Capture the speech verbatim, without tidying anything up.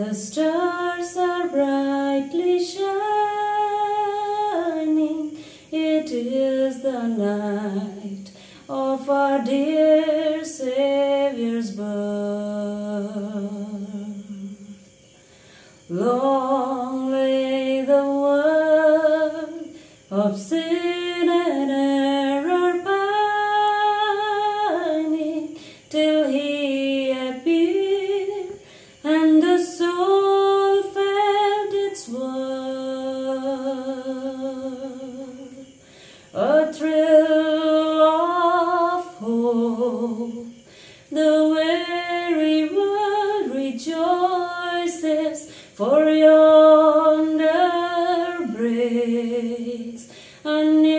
The stars are brightly shining. It is the night of our dear Saviour's birth. Long lay the world of sin and error pining, till He appeared and the soul felt its worth. A thrill of hope, the weary world rejoices, for yonder breaks a new